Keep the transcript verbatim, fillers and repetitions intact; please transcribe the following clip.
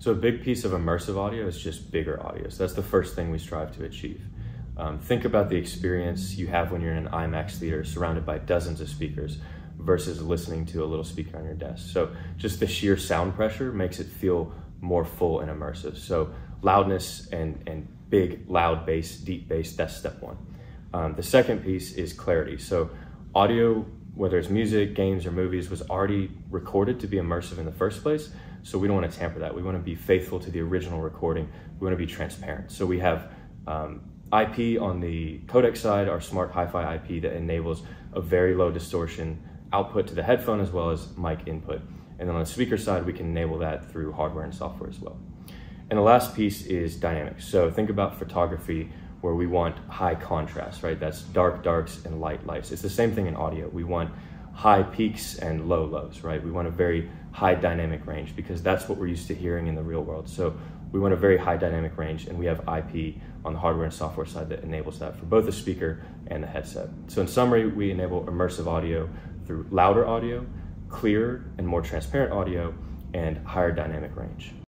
So a big piece of immersive audio is just bigger audio. So that's the first thing we strive to achieve. Um, think about the experience you have when you're in an IMAX theater surrounded by dozens of speakers versus listening to a little speaker on your desk. So just the sheer sound pressure makes it feel more full and immersive. So loudness and, and big, loud bass, deep bass, that's step one. Um, the second piece is clarity. So audio, whether it's music, games, or movies, was already recorded to be immersive in the first place. So we don't want to tamper that. We want to be faithful to the original recording. We want to be transparent. So we have um, I P on the codec side, our smart hi-fi I P that enables a very low distortion output to the headphone as well as mic input. And then on the speaker side, we can enable that through hardware and software as well. And the last piece is dynamics. So think about photography where we want high contrast, right? That's dark darks and light lights. It's the same thing in audio. We want high peaks and low lows, right? We want a very high dynamic range because that's what we're used to hearing in the real world. So we want a very high dynamic range, and we have I P on the hardware and software side that enables that for both the speaker and the headset. So in summary, we enable immersive audio through louder audio, clearer and more transparent audio, and higher dynamic range.